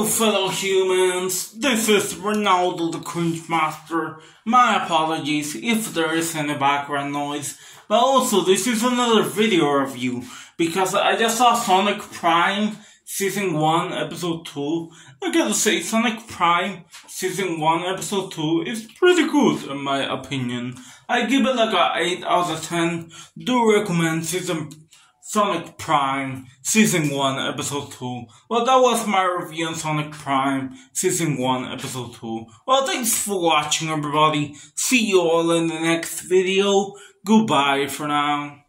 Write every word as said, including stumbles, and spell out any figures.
Hello fellow humans, this is Ronaldo the Cringe Master. My apologies if there is any background noise, but also this is another video review because I just saw Sonic Prime Season one Episode two. I gotta say, Sonic Prime Season one Episode two is pretty good in my opinion. I give it like a eight out of ten. Do recommend Season Sonic Prime Season one Episode two. Well, that was my review on Sonic Prime Season one Episode two. Well, thanks for watching everybody. See you all in the next video. Goodbye for now.